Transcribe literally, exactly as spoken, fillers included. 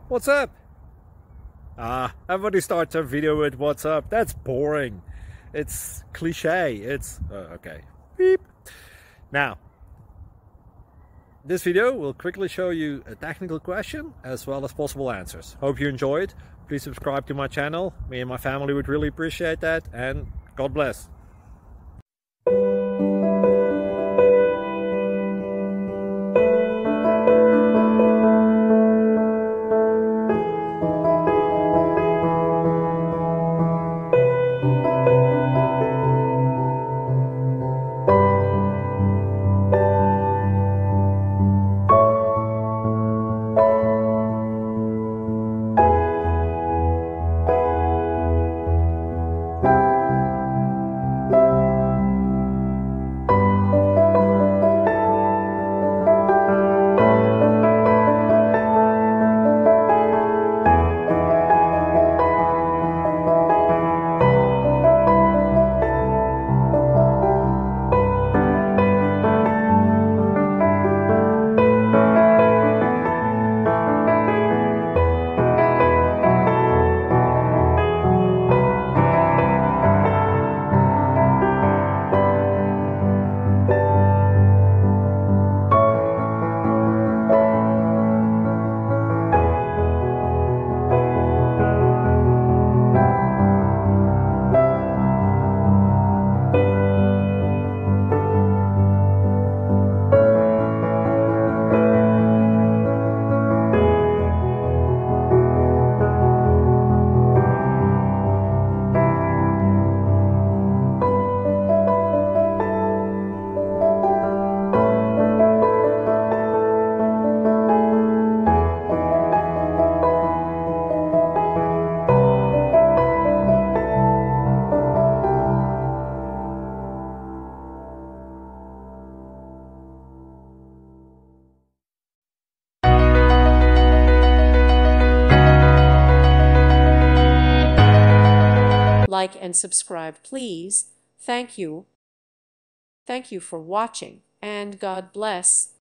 What's up? Ah, everybody starts a video with what's up. That's boring. It's cliche. It's uh, okay. Beep. Now, this video will quickly show you a technical question as well as possible answers. Hope you enjoy it. Please subscribe to my channel. Me and my family would really appreciate that, and God bless. Like and subscribe, please. Thank you. Thank you for watching, and God bless.